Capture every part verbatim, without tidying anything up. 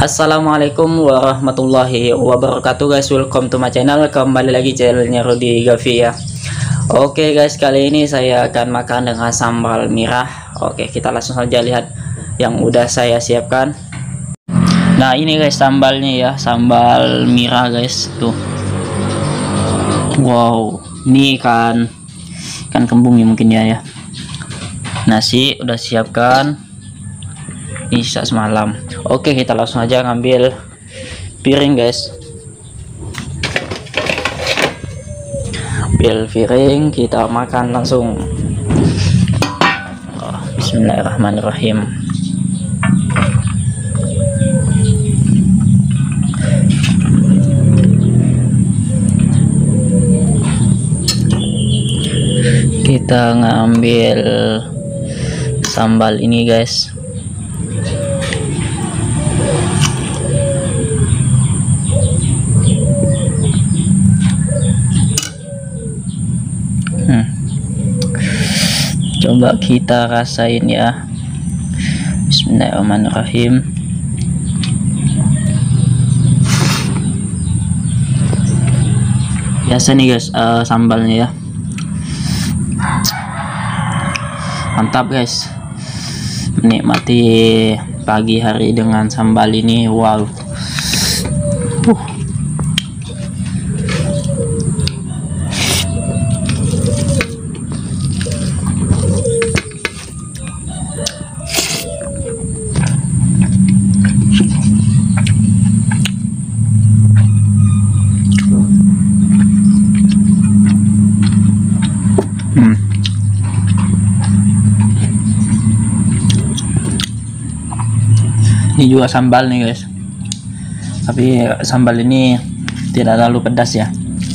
Assalamualaikum warahmatullahi wabarakatuh guys, welcome to my channel. Kembali lagi channelnya Rudy Gavi ya. Oke guys, kali ini saya akan makan dengan sambal merah. Oke, kita langsung saja lihat yang udah saya siapkan. Nah ini guys sambalnya ya, sambal merah guys tuh. Wow, ini ikan ikan kembung ya mungkin ya ya. Nasi udah siapkan, bisa semalam. Oke, kita langsung aja ngambil piring guys. Ambil piring, kita makan langsung. Oh, bismillahirrahmanirrahim. Kita ngambil sambal ini guys. Hmm. Coba kita rasain ya. Bismillahirrahmanirrahim. Biasa nih guys, uh, sambalnya ya. Mantap guys. Menikmati pagi hari dengan sambal ini. Wow. Uh. Hmm. Ini juga sambal nih guys, tapi sambal ini tidak terlalu pedas ya.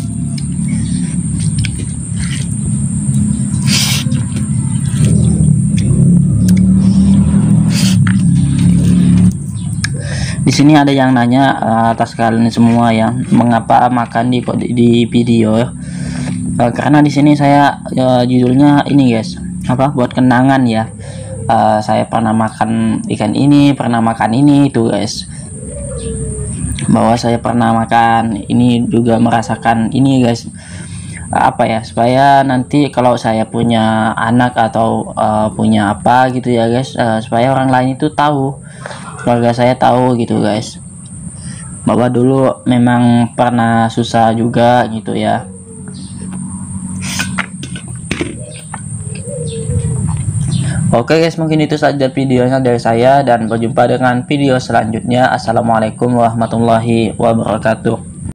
Di sini ada yang nanya uh, atas kalian semua ya, mengapa makan di di video ya. Uh, karena di sini saya uh, judulnya ini guys, apa buat kenangan ya. Uh, saya pernah makan ikan ini, pernah makan ini itu guys. Bahwa saya pernah makan ini juga merasakan ini guys. Uh, apa ya, supaya nanti kalau saya punya anak atau uh, punya apa gitu ya guys, uh, supaya orang lain itu tahu, keluarga saya tahu gitu guys, bahwa dulu memang pernah susah juga gitu ya. Oke guys, mungkin itu saja videonya dari saya, dan berjumpa dengan video selanjutnya. Assalamualaikum warahmatullahi wabarakatuh.